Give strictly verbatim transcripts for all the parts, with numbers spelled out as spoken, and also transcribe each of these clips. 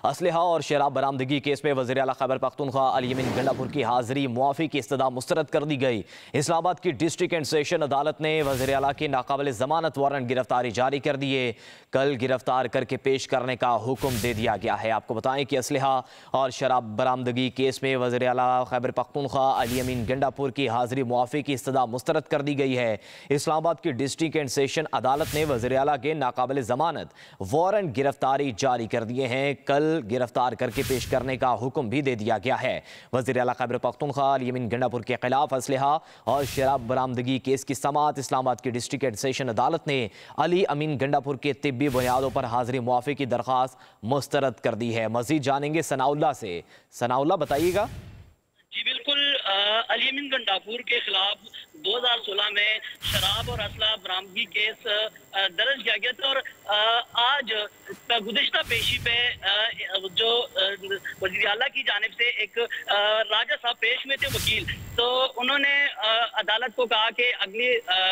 असलहा और शराब बरामदगी केस में वज़ीर आला खैबर पख्तूनख्वा अली अमीन गंडापुर की हाजिरी मुआफ़ी की इस्तदा मुस्तरद कर दी गई। इस्लामाबाद की डिस्ट्रिक्ट एंड सेशन अदालत ने वज़ीर आला की नाकाबिल ज़मानत वारंट गिरफ्तारी जारी कर दिए। कल गिरफ्तार करके पेश करने का हुक्म दे दिया गया है। आपको बताएं कि असलहा और शराब बरामदगी केस में वज़ीर आला खैबर पख्तूनख्वा अली अमीन गंडापुर की हाजिरी मुआफ़ी की इस्तदा मुस्तरद कर दी गई है। इस्लामाबाद की डिस्ट्रिक्ट एंड सेशन अदालत ने वज़ीर आला के नाकाबिल ज़मानत वारंट गिरफ्तारी जारी कर दिए हैं। कल गिरफ्तार करके पेश करने का हुक्म भी दे दिया गया है। वज़ीर आला खैबर पख्तूनख्वा अली अमीन गंडापुर के खिलाफ असलहा और शराब बरामदगी केस की समाअत इस्लामाबाद की डिस्ट्रिक्ट एंड सेशन अदालत ने अली अमीन गंडापुर के तिब्बी बुनियादों पर हाजिरी मुआफ़ी की दरख्वास्त मुस्तरद कर दी है। मजीद जानेंगे सनाउल्लाह से। सनाउल्लाह बताइएगा। जी बिल्कुल, अली अमीन गंडापुर के खिलाफ दो हज़ार सोलह में शराब और असला बरामदगी केस दर्ज किया गया था और आज गुज़िश्ता पेशी पे जो वज़ीर आला की जानिब से एक राजा साहब पेश हुए थे वकील, तो उन्होंने अदालत को कहा कि अगली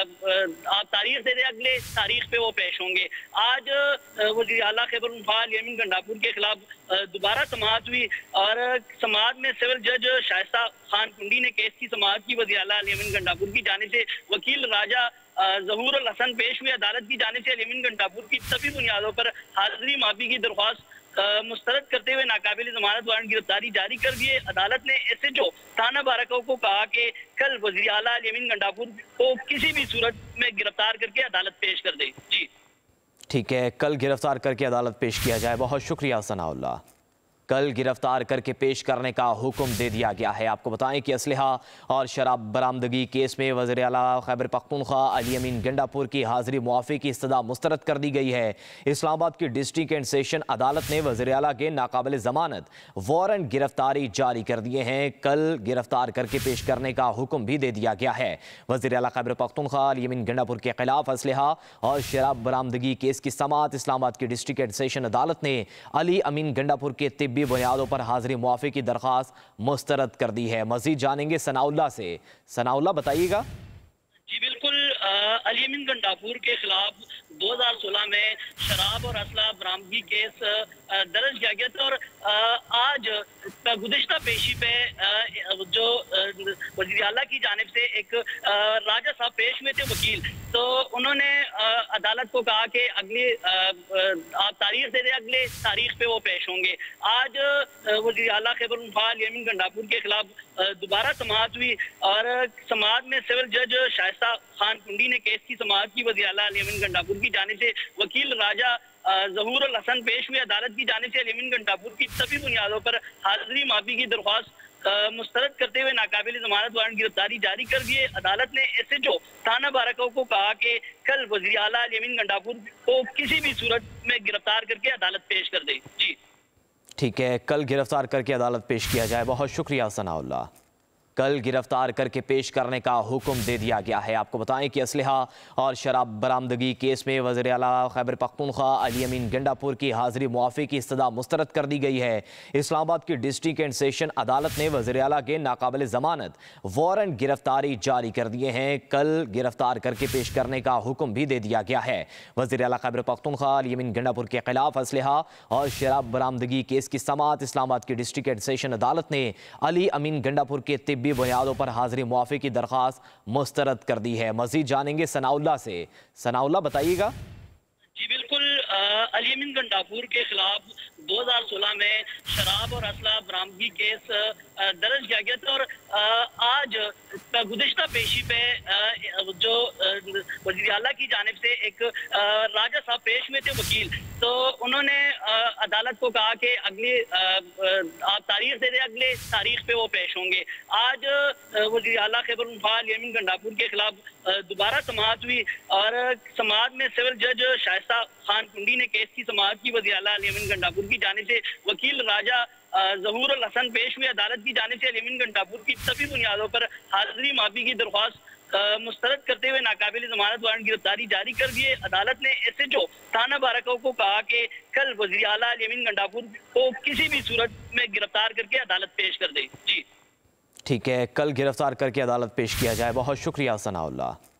आप तारीख दे दें, अगले तारीख पे वो पेश होंगे। आज वज़ीर आला खैबर पख्तूनख्वा अली अमीन गंडापुर के खिलाफ दोबारा समाअत हुई और समाअत में सिविल जज शाइस्ता खान कुंडी ने केस की समाअत की। वज़ीर आला अली अमीन गंडापुर की जानिब से वकील राजा ज़हूर अल हसन पेश हुए। अदालत की जानिब से अली अमीन गंडापुर की सभी बुनियादों पर हाजिरी माफी की दरख्वास्त मुस्तरद करते हुए नाकाबिल जमानत वारंट गिरफ्तारी जारी कर दिए। अदालत ने एस एच ओ थाना बारकाऊ को कहा कि कल वज़ीर आला अली अमीन गंडापुर को किसी भी सूरत में गिरफ्तार करके अदालत पेश कर दे। जी ठीक है, कल गिरफ्तार करके अदालत पेश किया जाए। बहुत शुक्रिया सनाउल्लाह। कल गिरफ्तार करके पेश करने का हुक्म दे दिया गया है। आपको बताएं कि असलहा और शराब बरामदगी केस में वज़ीर आला खैबर पख्तूनख्वा अली अमीन गंडापुर की हाजिरी मुआफ़ी की इस्तदा मुस्तरद कर दी गई है। इस्लामाबाद की डिस्ट्रिक्ट एंड सेशन अदालत ने वज़ीर आला के नाकाबिल ज़मानत वारंट गिरफ्तारी जारी कर दिए हैं। कल गिरफ्तार करके पेश करने का हुक्म भी दे दिया गया है। वज़ीर आला खैबर पख्तूनख्वा अली अमीन गंडापुर के खिलाफ असलहा और शराब बरामदगी केस की समाअत इस्लामाबाद की डिस्ट्रिक्ट एंड सेशन अदालत ने अली अमीन गंडापुर के तिब्बी बुनियादों पर हाजिरी मुआफ़ी की दरख्वास्त मुस्तरद कर दी है। मजीद जानेंगे सनाउल्लाह से। सनाउल्लाह बताइएगा। जी बिल्कुल, अली अमीन गंडापुर के खिलाफ दो हज़ार सोलह में शराब और असला बरामदगी केस दर्ज किया गया था और आज गुज़िश्ता पेशी पे जो वज़ीर आला की जानिब से एक राजा साहब पेश हुए थे वकील, तो उन्होंने अदालत को कहा कि अगली आप तारीख दे दें, अगले तारीख पे वो पेश होंगे। आज वज़ीर आला खैबर पख्तूनख्वा अली अमीन गंडापुर के खिलाफ दोबारा समाअत हुई और समाअत में सिविल जज शाइस्ता खान कुंडी ने केस की समाअत की। वज़ीर आला अली अमीन गंडापुर की जानिब से वकील राजा ज़हूर अल हसन पेश हुए। अदालत की जानिब से अली अमीन गंडापुर की सभी बुनियादों पर हाजिरी माफी की दरख्वास्त मुस्तरद करते हुए नाकाबिल जमानत वारंट गिरफ्तारी जारी कर दिए। अदालत ने एस एच ओ थाना बारकाऊ को कहा कि कल वज़ीर आला अली अमीन गंडापुर को किसी भी सूरत में गिरफ्तार करके अदालत पेश कर दे। जी ठीक है, कल गिरफ्तार करके अदालत पेश किया जाए। बहुत शुक्रिया सनाउल्लाह। कल गिरफ्तार करके पेश करने का हुक्म दे दिया गया है। आपको बताएं कि असलहा और शराब बरामदगी केस में वज़ीर आला खैबर पख्तूनख्वा अली अमीन गंडापुर की हाजिरी मुआफ़ी की इस्तदा मुस्तरद कर दी गई है। इस्लामाबाद की डिस्ट्रिक्ट एंड सेशन अदालत ने वज़ीर आला के नाकाबिल ज़मानत वारंट गिरफ्तारी जारी कर दिए हैं। कल गिरफ्तार करके पेश करने का हुक्म भी दे दिया गया है। वज़ीर आला खैबर पख्तूनख्वा अली अमीन गंडापुर के खिलाफ असलहा और शराब बरामदगी केस की समाअत इस्लामाबाद की डिस्ट्रिक्ट एंड सेशन अदालत ने अली अमीन गंडापुर के तिब्बी बुनियादों पर हाजिरी मुआफ़ी की दरख्वास्त मुस्तरद कर दी है। मजीद जानेंगे सनाउल्लाह से। सनाउल्लाह बताइएगा। जी बिल्कुल, अली अमीन गंडापुर के खिलाफ दो हज़ार सोलह में शराब और असला बरामदगी केस दर्ज किया गया था और आज गुज़िश्ता पेशी पे जो वज़ीर आला की जानिब से एक राजा साहब पेश हुए थे वकील, तो उन्होंने अदालत को कहा कि अगली आप तारीख दे दें, अगले तारीख पे वो पेश होंगे। आज वज़ीर आला खैबर पख्तूनख्वा अली अमीन गंडापुर के खिलाफ दोबारा समाअत हुई और समाअत में सिविल जज शाइस्ता खान कुंडी ने केस की समाअत की। वज़ीर आला अली अमीन गंडापुर की जानिब से वकील राजा ज़हूर अल हसन पेश हुए। अदालत की जानिब से अली अमीन गंडापुर की सभी बुनियादों पर हाजिरी माफी की दरख्वास्त मुस्तरद करते हुए नाकाबिल जमानत वारंट गिरफ्तारी जारी कर दिए। अदालत ने एस एच ओ थाना बारकाऊ को कहा कि कल वज़ीर आला अली अमीन गंडापुर को किसी भी सूरत में गिरफ्तार करके अदालत पेश कर दे। जी ठीक है, कल गिरफ्तार करके अदालत पेश किया जाए। बहुत शुक्रिया सनाउल्लाह।